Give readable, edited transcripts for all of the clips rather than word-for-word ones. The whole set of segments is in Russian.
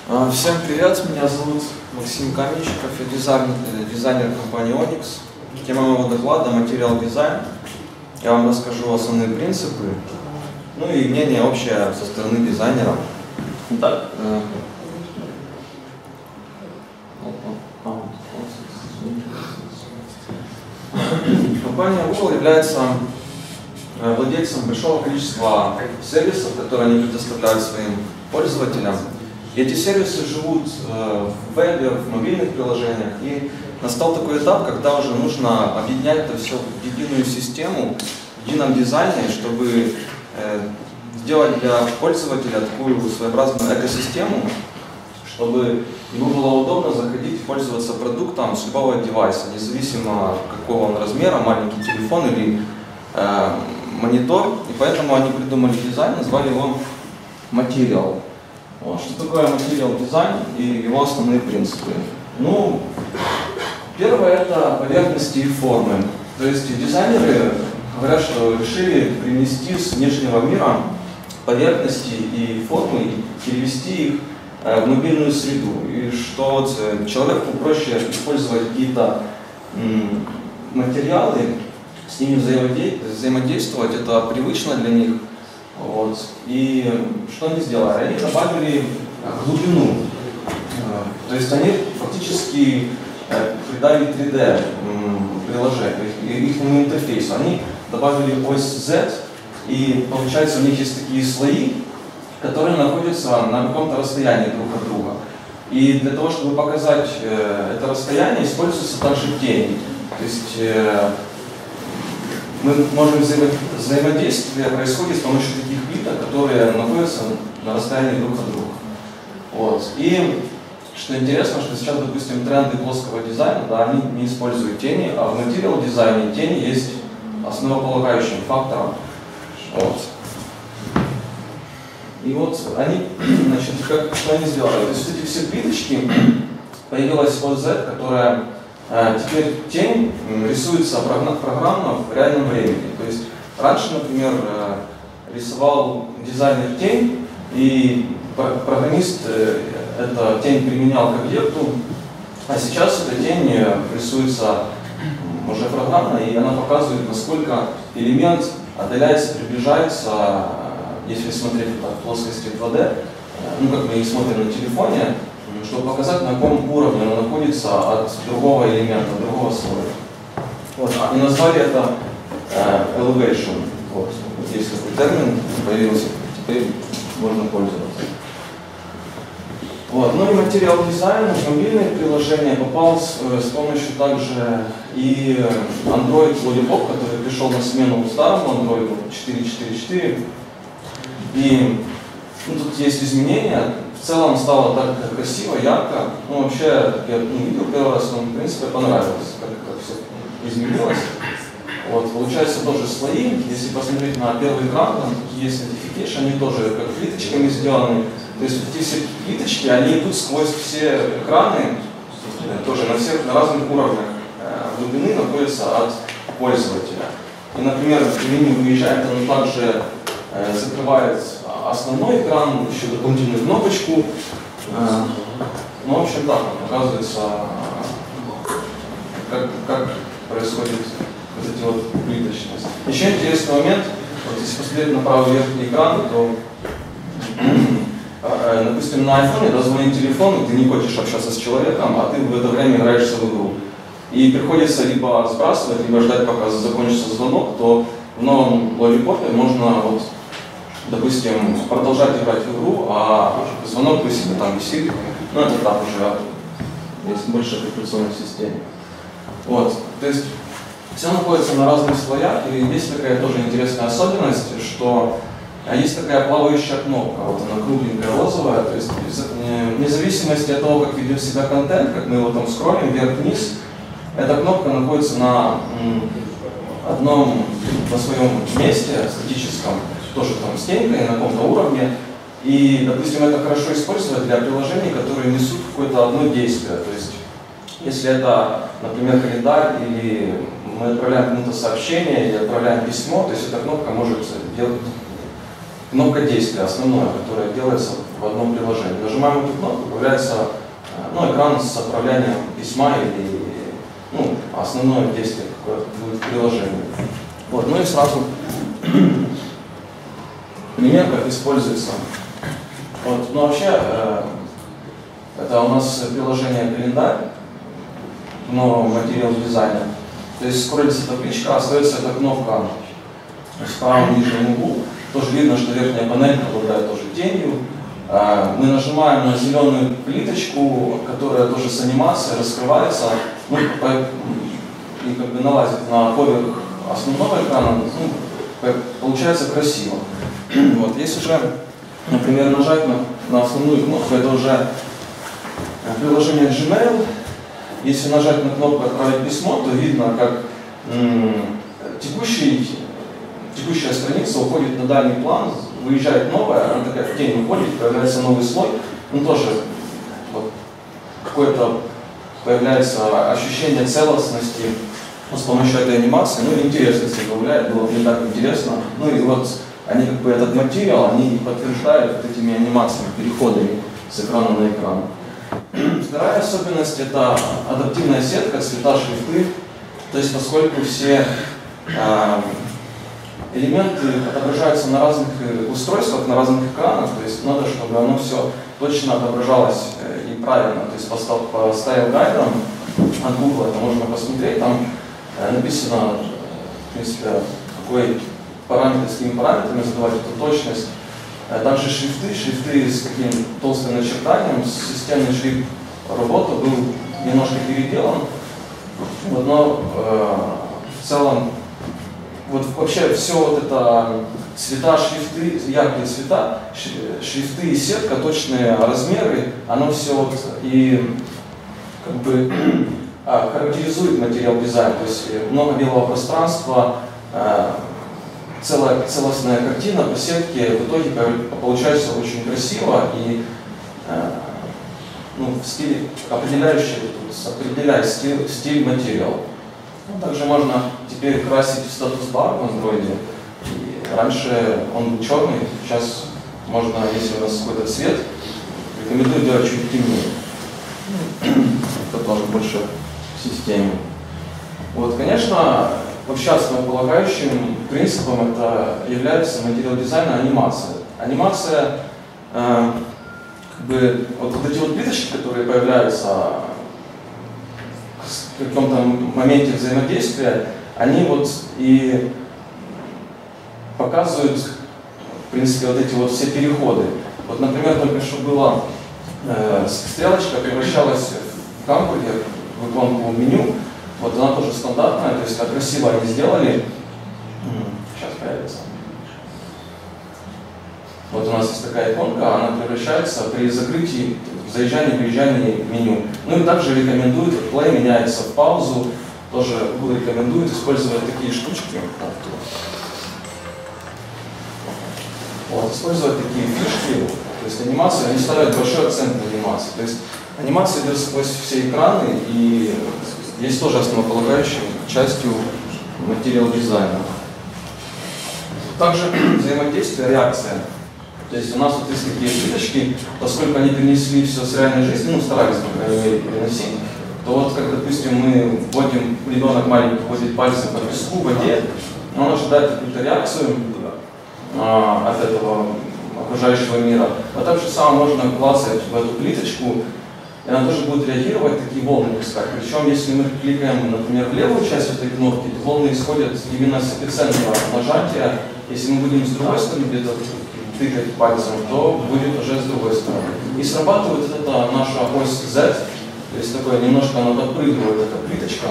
Всем привет, меня зовут Максим Каменщиков, я дизайнер компании Onyx. Тема моего доклада — материал дизайн. Я вам расскажу основные принципы, ну и мнение общее со стороны дизайнера. Итак, компания Google является владельцем большого количества сервисов, которые они предоставляют своим пользователям. И эти сервисы живут в вебе, в мобильных приложениях. И настал такой этап, когда уже нужно объединять это все в единую систему, в едином дизайне, чтобы сделать для пользователя такую своеобразную экосистему, чтобы ему было удобно заходить и пользоваться продуктом с любого девайса, независимо какого он размера, маленький телефон или монитор. И поэтому они придумали дизайн, назвали его Material. Вот. Что такое Material дизайн и его основные принципы? Ну, первое — это поверхности и формы. То есть дизайнеры говорят, что решили принести с внешнего мира поверхности и формы и перевести их в мобильную среду. И что вот человеку проще использовать какие-то материалы, с ними взаимодействовать, это привычно для них. Вот. И что они сделали? Они добавили глубину. То есть они фактически придали 3D приложению, их интерфейсу. Они добавили ось Z, и получается у них есть такие слои, которые находятся на каком-то расстоянии друг от друга. И для того, чтобы показать это расстояние, используются также тени. То есть мы можем взаимодействие происходит с помощью таких плиток, которые находятся на расстоянии друг от друга. Вот. И что интересно, что сейчас, допустим, тренды плоского дизайна, да, они не используют тени, а в материал дизайне тени есть основополагающим фактором. Вот. И вот они, значит, что они сделали? То есть эти все плиточки, появилась OZ, которая теперь тень рисуется программно в реальном времени. То есть раньше, например, рисовал дизайнер тень, и программист эту тень применял к объекту, а сейчас эта тень рисуется уже программно, и она показывает, насколько элемент отдаляется, приближается, если смотреть в плоскости 2D, ну как мы и смотрим на телефоне, чтобы показать, на каком уровне она находится от другого элемента, другого слоя. Вот. И назвали это elevation. Вот. Есть такой термин, появился, теперь можно пользоваться. Вот. Ну и материал дизайна в мобильные приложения попал с помощью также и Android Lollipop, который пришел на смену старому Android 4.4.4. И тут есть изменения. В целом стало так красиво, ярко. Ну, вообще, я видел первый раз, но в принципе понравилось, как все изменилось. Вот, получается тоже слои. Если посмотреть на первый экран, там есть notification, они тоже как плиточками сделаны. То есть эти все плиточки, они идут сквозь все экраны, тоже на разных уровнях глубины находятся от пользователя. И, например, в меню выезжает, он также закрывает основной экран, еще дополнительную кнопочку. Ну, в общем, так оказывается, как происходит вот эти вот плиточность. Еще интересный момент, вот если посмотреть на правый верхний экран, то, допустим, на iPhone дозвонит телефон, и ты не хочешь общаться с человеком, а ты в это время играешься в игру. И приходится либо сбрасывать, либо ждать, пока закончится звонок, то в новом Lollipop можно вот, допустим, продолжать играть в игру, а звонок при себе там висит, ну это так уже есть больше в операционной системе. Вот, то есть все находится на разных слоях, и есть такая тоже интересная особенность, что есть такая плавающая кнопка, вот она кругленькая, розовая, то есть вне зависимости от того, как ведет себя контент, как мы его там скроллим вверх-вниз, эта кнопка находится на своем месте статическом, тоже там с тенькой на каком-то уровне. И, допустим, это хорошо использовать для приложений, которые несут какое-то одно действие. То есть, если это, например, календарь, или мы отправляем кому-то сообщение, или отправляем письмо, то есть эта кнопка может делать, кнопка действия основное, которая делается в одном приложении. Нажимаем эту кнопку, появляется экран с отправлением письма или основное действие какое-то будет в приложении. Вот, ну и сразу пример, как используется. Вот, ну вообще, это у нас приложение календарь, но материал дизайна. То есть скроллится табличка, остается эта кнопка в правом нижнем углу. Тоже видно, что верхняя панель обладает тоже тенью. Мы нажимаем на зеленую плиточку, которая тоже с анимацией раскрывается, и как бы налазит на поверх основного экрана, получается красиво. Вот. Если же, например, нажать на основную кнопку, это уже приложение Gmail. Если нажать на кнопку «Отправить письмо», то видно, как текущая страница уходит на дальний план, выезжает новая, она такая в тень уходит, появляется новый слой. Ну тоже вот, какое-то появляется ощущение целостности с помощью этой анимации, ну и интересности добавляет, было не так интересно. Ну и вот они как бы этот материал, они подтверждают вот этими анимациями, переходами с экрана на экран. Вторая особенность — это адаптивная сетка, цвета, шрифты. То есть поскольку все элементы отображаются на разных устройствах, на разных экранах, то есть надо, чтобы оно все точно отображалось и правильно. То есть по стайл-гайдам от Google это можно посмотреть, там написано, в принципе, какой параметр, с какими параметрами задавать эту точность. Также шрифты с каким толстым начертанием, системный шрифт работы был немножко переделан, но в целом вот вообще все вот это цвета, шрифты, яркие цвета, шрифты и сетка, точные размеры, оно все вот и как бы характеризует материал дизайн, то есть много белого пространства, целостная картина по сетке в итоге получается очень красиво и в стиле, определяет стиль материала. Ну, также можно теперь красить статус-бар в Android. И раньше он был черный, сейчас можно, если у нас какой-то цвет, рекомендую делать чуть темнее. Это тоже больше в системе. Вот, конечно, вообще основополагающим принципом это является материал дизайна анимация. Анимация, вот эти вот плиточки, которые появляются в каком-то моменте взаимодействия, они вот и показывают, в принципе, вот эти вот все переходы. Вот, например, только что была стрелочка превращалась в гамбургер, в иконку меню. Вот она тоже стандартная, то есть как красиво они сделали. Сейчас появится. Вот у нас есть такая иконка, она превращается при закрытии, заезжании, выезжании меню. Ну и также рекомендуют, плей меняется в паузу, тоже рекомендуют использовать такие штучки. Вот, использовать такие фишки, то есть анимацию, они ставят большой акцент на анимации. То есть анимация идет сквозь все экраны и есть тоже основополагающей частью материал дизайна. Также взаимодействие, реакция. То есть у нас вот есть такие плиточки, поскольку они перенесли все с реальной жизни, старались, по крайней мере, переносить, то вот, как, допустим, мы вводим, ребенок маленький вводит пальцем по песку, в воде, он ожидает какую-то реакцию от этого окружающего мира. А так же самое можно клацать в эту плиточку, и она тоже будет реагировать, такие волны пускать. Причем, если мы кликаем, например, в левую часть этой кнопки, то волны исходят именно с эпицентра нажатия. Если мы будем с другой стороны где-то тыкать пальцем, то будет уже с другой стороны. И срабатывает это наша ось Z, то есть такое немножко она подпрыгивает, эта плиточка.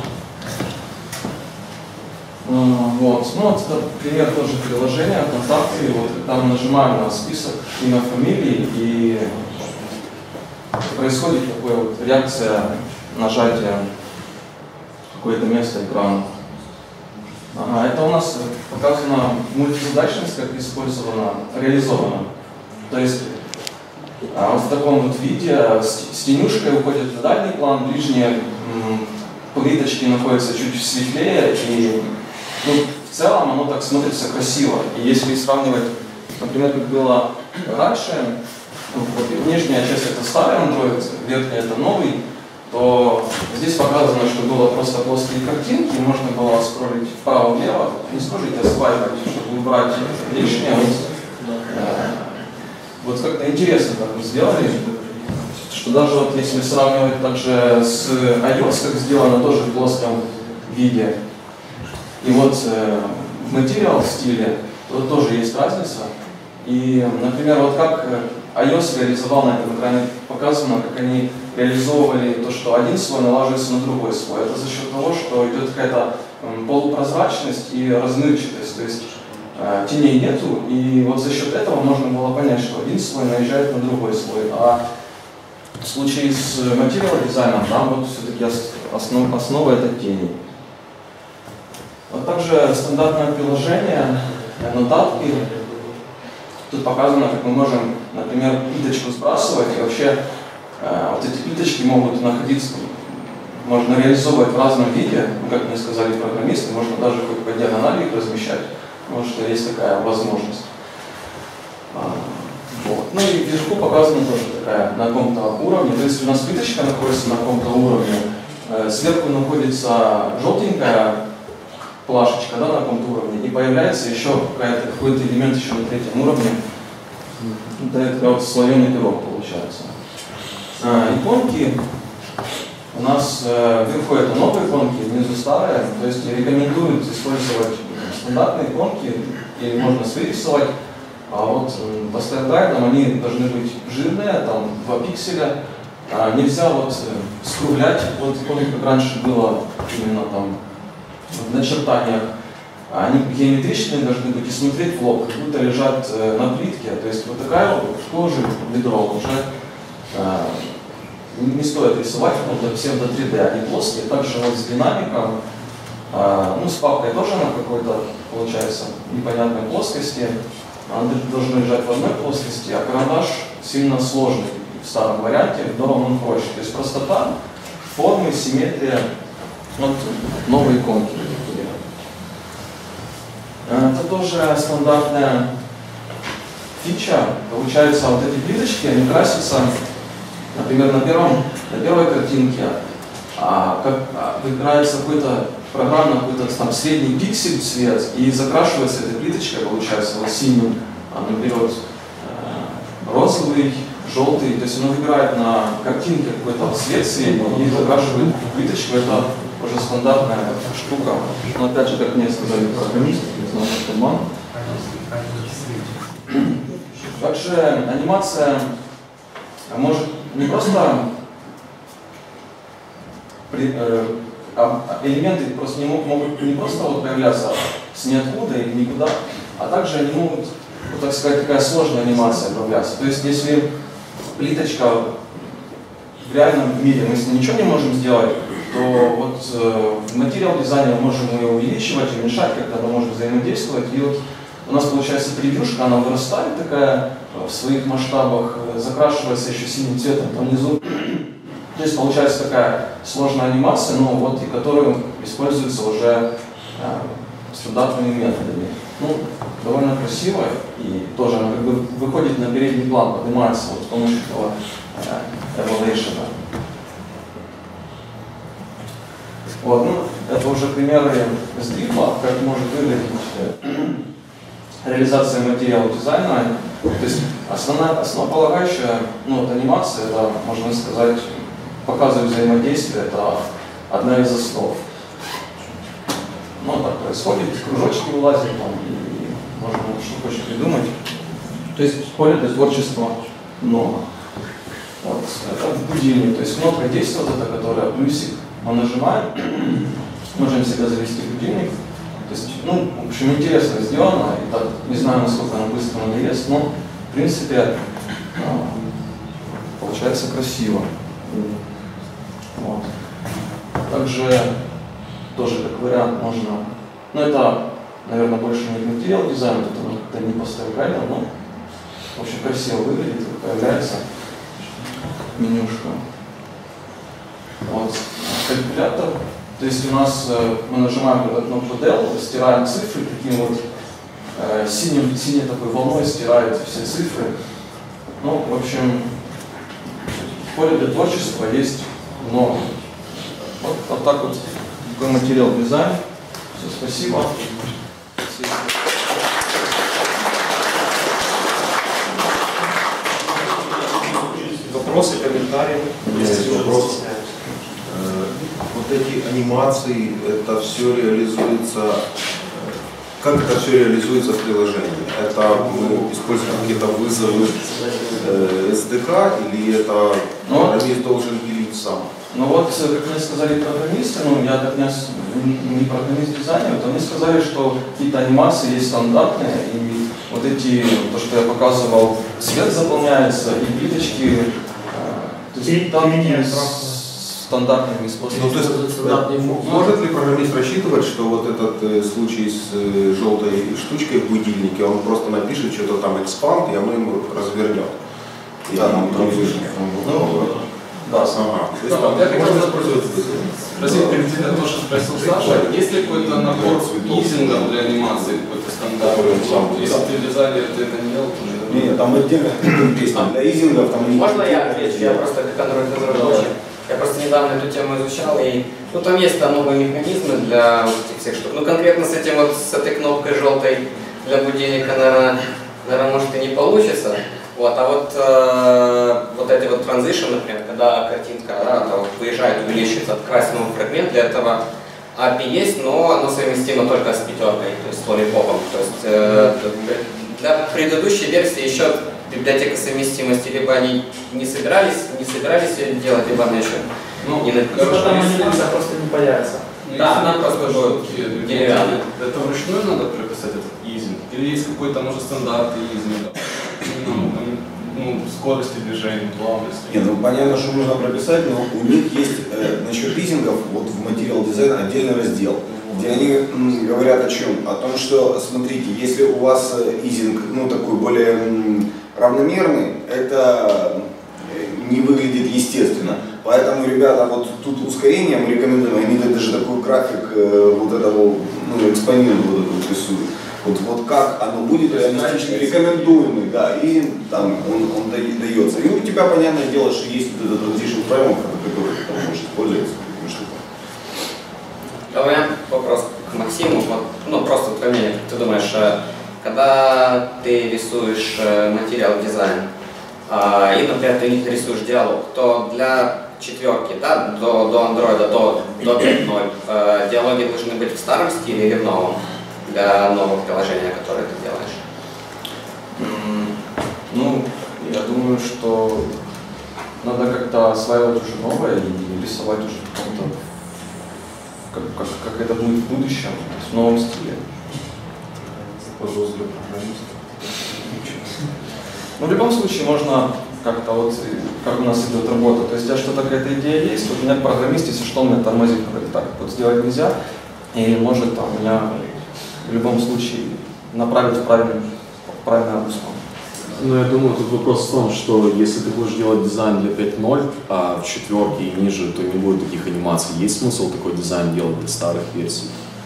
Вот. Ну, вот это пример тоже приложения ВКонтакте. Вот, там нажимаем на список имя, фамилии, и происходит такая вот реакция нажатия какое-то место экрана. Ага, это у нас показана мультизадачность, как использована, реализована. То есть вот в таком вот виде с тенюшкой уходит в дальний план, ближние плиточки находятся чуть светлее, и в целом оно так смотрится красиво. И если сравнивать, например, как было раньше, вот нижняя часть это старый Android, верхняя это новый, то здесь показано, что было просто плоские картинки, можно было скроллить вправо-влево, не скроллить, а свайпать, чтобы убрать лишнее. Вот как-то интересно так мы сделали, что даже вот если сравнивать также с iOS, как сделано тоже в плоском виде, и вот в Material стиле, то тоже есть разница. И, например, вот как iOS реализовал на этом экране, показано, как они реализовывали то, что один слой налаживается на другой слой. Это за счет того, что идет какая-то полупрозрачность и размывчатость, то есть теней нету, и вот за счет этого можно было понять, что один слой наезжает на другой слой. А в случае с Material дизайном, там вот все-таки основа это тени. Вот также стандартное приложение, нотатки. Тут показано, как мы можем, например, плиточку сбрасывать, и вообще вот эти плиточки могут находиться, можно реализовывать в разном виде, как мне сказали программисты, можно даже хоть по диагонали их размещать, потому что есть такая возможность. Вот. Ну и вверху показана тоже такая на каком-то уровне, то есть у нас плиточка находится на каком-то уровне, сверху находится желтенькая плашечка, да, на каком-то уровне, и появляется еще какой-то элемент еще на третьем уровне. Это вот слоеный пирог получается. Иконки у нас вверху это новые иконки, внизу старые, то есть рекомендуют использовать стандартные иконки, или можно вырисовать, а вот по стандартам они должны быть жирные, там 2 пикселя. Нельзя вот скруглять, вот иконки как раньше было именно там в начертаниях, они геометричные должны быть и смотреть в лоб, как будто лежат на плитке. То есть вот такая вот тоже ведро уже не стоит рисовать, это псевдо 3D, они плоские. Также вот с динамиком, ну с папкой тоже на какой-то, получается, непонятной плоскости. Они должны лежать в одной плоскости, а карандаш сильно сложный в старом варианте, в новом он проще. То есть простота, формы, симметрия. Вот новые иконки. Это тоже стандартная фича. Получается, вот эти плиточки, они красятся, например, на первой картинке. Выбирается какой-то программно какой-то там средний пиксель цвет и закрашивается эта плиточка, получается, вот синим. Она берет розовый, желтый, то есть она выбирает на картинке какой-то цвет средний и закрашивает плиточку. Это уже стандартная штука. Но опять же, как мне сказали программисты, не знаю, что обман. Также анимация может не просто элементы просто могут не просто вот появляться с ниоткуда или никуда, а также они могут, вот, так сказать, такая сложная анимация появляться. То есть если плиточка в реальном мире мы с ней ничего не можем сделать, то вот в материал дизайне мы можем ее увеличивать, уменьшать, как-то она может взаимодействовать. И вот у нас получается превьюшка, она вырастает такая в своих масштабах, закрашивается еще синим цветом там внизу. То есть получается такая сложная анимация, но вот и которую используется уже стандартными методами. Ну, довольно красиво, и тоже она как бы выходит на передний план, поднимается вот с помощью этого evaluation. Вот, ну, это уже примеры с дрифта, как может выглядеть реализация материала дизайна. То есть основополагающая вот, анимация, это, можно сказать, показывает взаимодействие, это одна из основ. Ну, так происходит, кружочки вылазят, там, и можно что хочешь придумать. То есть поле для творчества много. Вот, это будильник, то есть кнопка действия, вот эта, которая плюсик, мы нажимаем, можем себе завести будильник. То есть, ну, в общем, интересно сделано, и так, не знаю, насколько она быстро надоест, но, в принципе, получается красиво. Вот. Также, тоже как вариант можно, ну, это, наверное, больше не материал дизайн, это не поставили, но, в общем, красиво выглядит, появляется менюшка. Вот, калькулятор. То есть у нас мы нажимаем кнопку Del, стираем цифры, таким вот синей такой волной стирает все цифры. Ну, в общем, поле для творчества есть много. Вот так вот такой материал дизайн. Все, спасибо. Вопросы, комментарии? Есть вопрос. Вот эти анимации, это все реализуется, как это все реализуется в приложении? Это мы используем какие-то вызовы SDK или это программист должен пилить сам? Ну вот, как мне сказали программисты, ну я как не программист-дизайнер, то мне сказали, что какие-то анимации есть стандартные, и вот эти, то, что я показывал, цвет заполняется, и плиточки, то есть там стандартными способами. Ну, то есть, может ли программист рассчитывать, что вот этот случай с желтой штучкой в будильнике, он просто напишет что-то там expand, и оно ему развернет? Да, да, сама. Я хотел спросить, перед тем, то, что спросил Саша, есть ли какой-то набор изингов для анимации, какой-то стандарт? Если ты дизайнер, ты это не делал, то нет, там отдельно песня для изингов. Можно я отвечу? Я просто как Android-разработчик. Я просто недавно эту тему изучал, и ну, там есть новые механизмы для вот этих всех штук. Ну, конкретно с этим вот, с этой кнопкой желтой для будильника, наверное, может и не получится. Вот, а вот эти вот transition, например, когда картинка вот, выезжает, увеличивается, открывается новый фрагмент, для этого API есть, но оно совместимо только с пятеркой, то есть с лолипопом. То есть для предыдущей версии еще библиотека совместимости, либо они не собирались ее делать, либо она еще не написана. Там анимация просто не появится. Да, она просто будет деревянная. Это вручную надо прописать этот изинг? Или есть какой-то, может, стандарт изинга? Ну, скорости движения, плавности. Нет, ну понятно, что нужно прописать, но у них есть насчет изингов, вот в Material Design отдельный раздел, где они говорят о чем? О том, что, смотрите, если у вас изинг, ну, такой более равномерный, это не выглядит естественно. Поэтому, ребята, вот тут ускорение мы рекомендуем, они даже такой график вот этого, ну, экспонента вот этого рисуют. Вот как оно будет реалистично, рекомендуемый, да, и там он дается. И у тебя, понятное дело, что есть вот этот transition framework, который ты там можешь использовать. Давай вопрос к Максиму. Вот, ну, просто твое мнение, как ты думаешь, когда ты рисуешь материал дизайн, и, например, ты рисуешь диалог, то для четверки, да, до Android, до 5.0, диалоги должны быть в старом стиле или в новом? Для новых приложений, которые ты делаешь? Ну, я думаю, что надо как-то осваивать уже новое и рисовать уже в каком-то, как это будет в будущем, в новом стиле. Ну, в любом случае можно как-то вот, как у нас идет работа, то есть у тебя что-то, какая-то идея есть, вот у меня программист, если что, он меня тормозит, говорит, так, вот сделать нельзя, и может там меня в любом случае направить в правильное русло. Ну, я думаю, тут вопрос в том, что если ты будешь делать дизайн для 5.0, а в четверке и ниже, то не будет таких анимаций. Есть смысл такой дизайн делать для старых версий?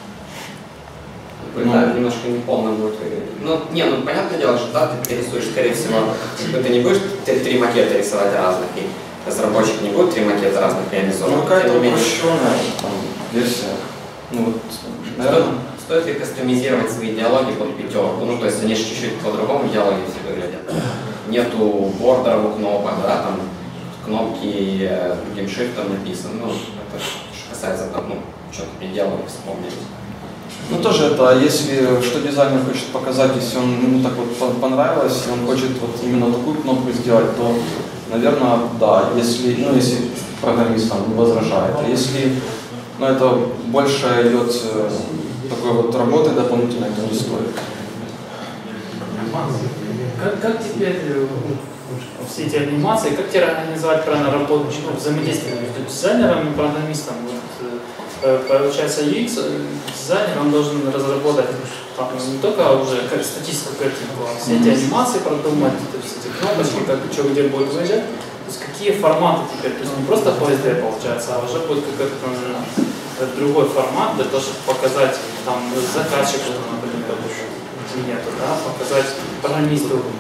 Да, немножко неполно будет выглядеть. Ну, не, ну, понятное дело, что да, ты перерисуешь, скорее всего, ты не будешь три макета рисовать разных, и разработчик не будет 3 макета разных реализовать. Ну, какая-то упрощенная версия. Ну, вот, наверное. Стоит ли кастомизировать свои диалоги под пятерку? Ну, то есть они же чуть-чуть по-другому диалоги все выглядят. Нету бордеров у кнопок, да, там кнопки другим шрифтом написаны. Ну, это что касается там, ну, что-то мне диалоги вспомнили. Ну, тоже это, если что дизайнер хочет показать, если он ему так вот понравилось, и он хочет вот именно такую кнопку сделать, то, наверное, да, если программист там не возражает. А если это больше идет такой вот работы дополнительной, то не стоит. Как теперь все эти анимации, как тебе организовать правильно работу, взаимодействие между дизайнером и программистом? Вот, получается, UX-дизайнер, он должен разработать не только уже как статическую картинку, а все эти анимации продумать, то есть эти кнопочки, как что где будет выезжать. То есть какие форматы теперь, то есть не просто PSD получается, а уже будет какой-то другой формат для того, чтобы показать там заказчику, например, нету, да, показать программисту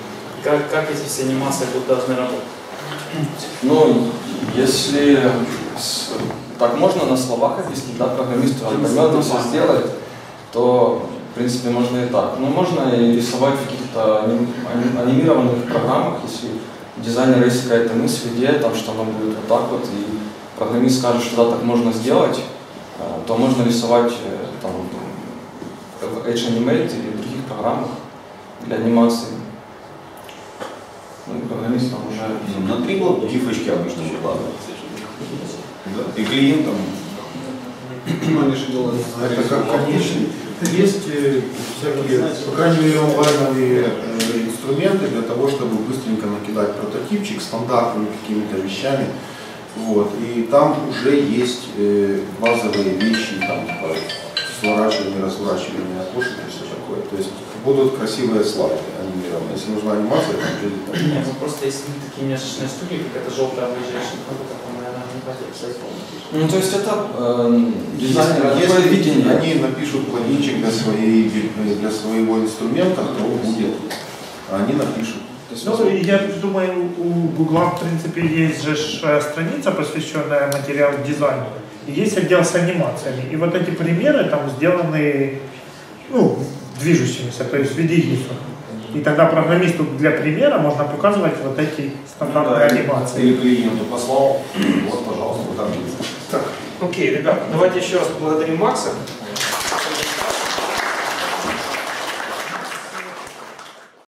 как эти все анимации должны работать? Ну, если так можно на словах объяснить, да, программисту, он поймет, все сделает, то, в принципе, можно и так. Но можно и рисовать в каких-то анимированных программах, если у дизайнера есть какая-то мысль, идея, там, что оно будет вот так вот, и программист скажет, что да, так можно сделать, то можно рисовать там, в Edge Animate или в других программах для анимации. Ну, и программист там уже... На 3 года гифочки обычно выкладывают. Да? И клиентам. Они же делают. Это как конечный. Есть всякие, по крайней мере, онлайновые инструменты для того, чтобы быстренько накидать прототипчик стандартными какими-то вещами. Вот. И там уже есть базовые вещи, там, типа сворачивание, разворачивание окошек и все такое. То есть будут красивые слайды анимированные. Если нужна анимация, там уже... Нет, ну просто если такие нескучные штуки, как это желтая выезжающая кнопка, то, наверное, не хватит сайта. Ну, то есть это дизайнер, если видение. они напишут плагинчик для своего инструмента, то будет. А они напишут. Ну, я думаю, у Гугла, в принципе, есть же страница, посвященная материалу дизайну, и есть отдел с анимациями. И вот эти примеры там сделаны, ну, движущимися, то есть в виде гифа. И тогда программисту для примера можно показывать вот эти стандартные анимации. Или клиенту послал, вот, пожалуйста, вот там есть. Так, окей, ребята, давайте еще раз поблагодарим Макса.